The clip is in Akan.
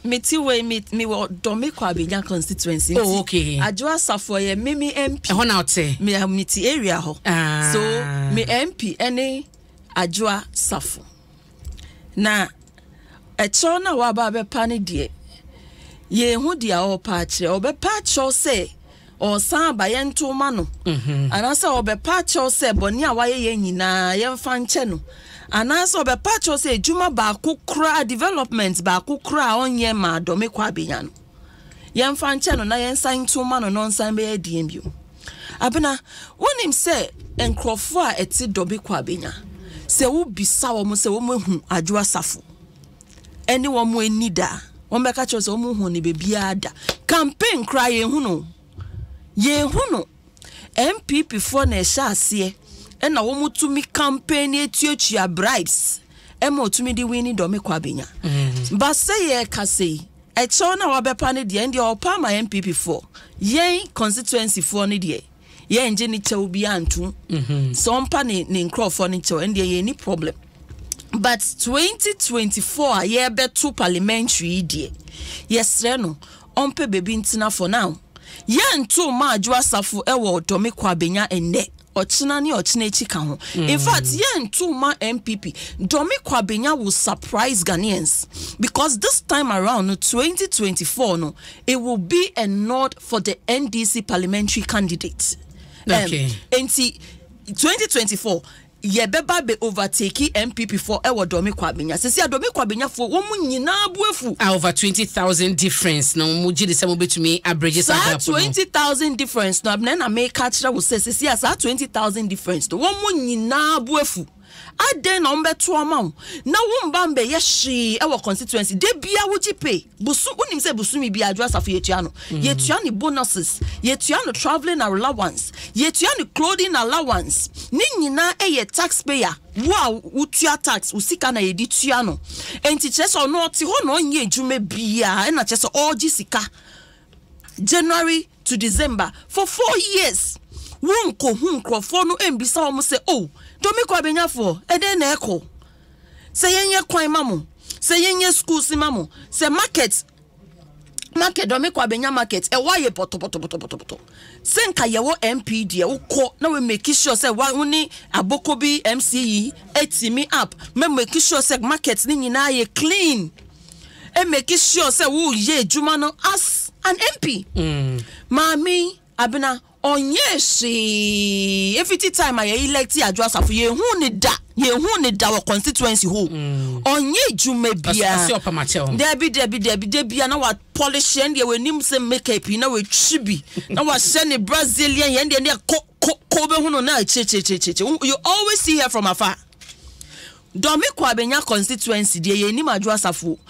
meti we me Dome Akua Avle constituency. Oh, okay. Adwoa Safo ye me MP. Ho na ote. Me meti area ho. So me MP ene Adwoa Safo. Na echo na wa ba be pa ne de. Ye hu dia o pa kire. Obepa cho say o san ba ye ntoma no. Anasa obepa cho say boni a waye ye nyina ye mfa nche no. Anasa obepa cho say juma ba kukra development ba kukra onye ma Dome Akua Avle no. Ye mfa nche no na ye nsan ntoma no no nsan be ye diem bio. Abena wonim say enkrofo a eti Dome Akua Avle se wo bisa wo mo se wo mo hu Adwoa Safo. Eni wo mo enida. Wombeka chose wo mo hu ni bebia da. Campaign cry ye hu no. Ye hu no. NPP for na sha ase. E na wo mo tumi campaign etuatua bribes. E mo tumi di win Dome Akua Avle. Ba say ye ka say. E cho na wa bepa ne de ndi opa ma NPP for. Ye constituency for ne de. Ye enje ni chew bi antu. So mpa ni nkrofo ni chew ndi ye ni problem. But 2024 ye betu parliamentary die. Yes no ompe bebi ntina for now. Ye ntu ma Adwoa Safo ewo Dome Akua Avle enne. Ochina ni ochina echi ka ho. In fact, ye ntu ma NPP Dome Akua Avle will surprise Ghanaians because this time around 2024 no it will be a nod for the NDC parliamentary candidate. Okay. 2024 ye beba be overtake NPP for ewo Dome Akua Avle. Sisi Dome Akua Avle for wo mu nyina abuafu. Over 20,000 difference na mu gidi se mo betumi average sa gap. 20,000 difference no abna na make catch wo say sisi asa 20,000 difference to wo mu nyina abuafu. Aden na ombeto ama na wumba mbe ye hye ewo constituency de bia wo gipe busu unim se busu mi bia Adwoa Safo yetua no yetua ni bonuses yetua no traveling allowance yetua ni clothing allowance ni nyina eye taxpayer wo utua tax usika na yedi tua no enti chese ono oti ho no onye adwuma bia na chese oji sika January to December for 4 years wonko hu nkrofo no embisa wo se oh Dome Akua Avle for eden na eko se yenye kwan mamo se yenye school si mamo se market Dome Akua Avle market e waye poto se nka ye wo MP de wo na we make sure se wa woni aboko bi MCE etimi up me make sure se market ni nyina ye clean e make sure se wo ye adwuma no as an MP mami abena onye shi every time I elect Adwoa Safo ye hu ni da wo constituency ho onye dwuma bia debi bia na wa polish and we nim se makeup na we chibi na wa send Brazilian and they ko be hu no na che you always see her from afar. Dome Akua Avle constituency de ye nim Adwoa Safo